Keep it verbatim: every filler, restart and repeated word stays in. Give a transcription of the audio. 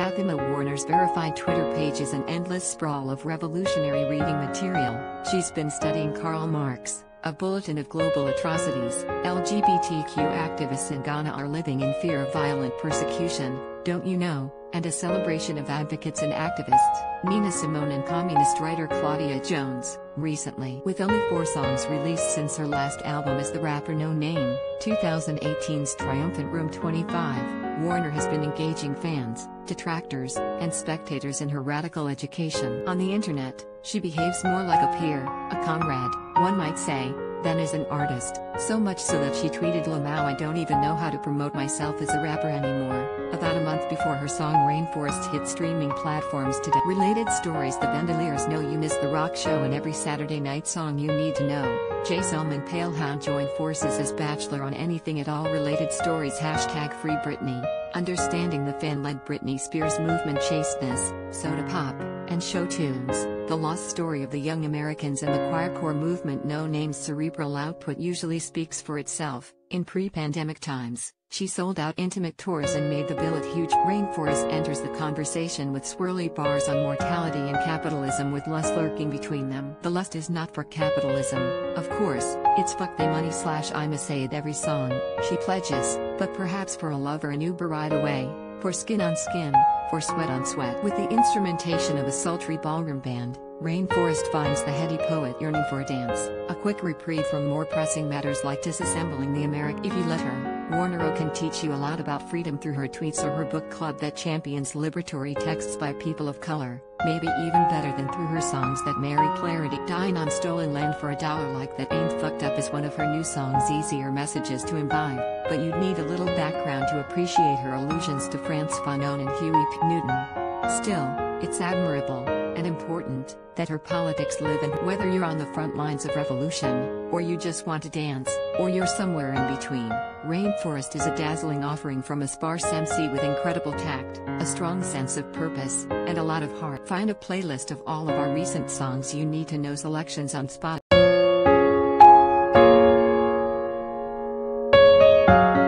Fatima Warner's verified Twitter page is an endless sprawl of revolutionary reading material. She's been studying Karl Marx, a bulletin of global atrocities. L G B T Q activists in Ghana are living in fear of violent persecution, don't you know? And a celebration of advocates and activists, Nina Simone and communist writer Claudia Jones. Recently, with only four songs released since her last album as the rapper Noname, twenty eighteen's triumphant Room twenty-five, Warner has been engaging fans, detractors, and spectators in her radical education. On the internet, she behaves more like a peer, a comrade, one might say, than as an artist, so much so that she tweeted, "Lamau, I don't even know how to promote myself as a rapper anymore," about a month before her song Rainforest hit streaming platforms today. Related stories: The Vandaliers know you miss the rock show and every Saturday night song you need to know. Jay Zellman Palehound joined forces as Bachelor on Anything at All. Related stories: Hashtag Free Britney, understanding the fan-led Britney Spears movement, chasteness, soda pop, and show tunes. The lost story of the young Americans and the queercore movement. Noname's cerebral output usually speaks for itself. In pre-pandemic times, she sold out intimate tours and made the bill at huge. Rainforest enters the conversation with swirly bars on mortality and capitalism, with lust lurking between them. The lust is not for capitalism, of course, it's fuck they money slash I'ma say it every song, she pledges, but perhaps for a lover an Uber ride away, for skin on skin, for sweat on sweat. With the instrumentation of a sultry ballroom band, Rainforest finds the heady poet yearning for a dance, a quick reprieve from more pressing matters like disassembling the American. If you let her, Warner can teach you a lot about freedom through her tweets or her book club that champions liberatory texts by people of color, maybe even better than through her songs that marry clarity. Dying on Stolen Land for a Dollar Like That Ain't Fucked Up is one of her new songs. Easier messages to imbibe, but you'd need a little background to appreciate her allusions to Frantz Fanon and Huey P. Newton. Still, it's admirable and important that her politics live in. Whether you're on the front lines of revolution, or you just want to dance, or you're somewhere in between, Rainforest is a dazzling offering from a sparse M C with incredible tact, a strong sense of purpose, and a lot of heart. Find a playlist of all of our recent songs you need to know selections on Spotify.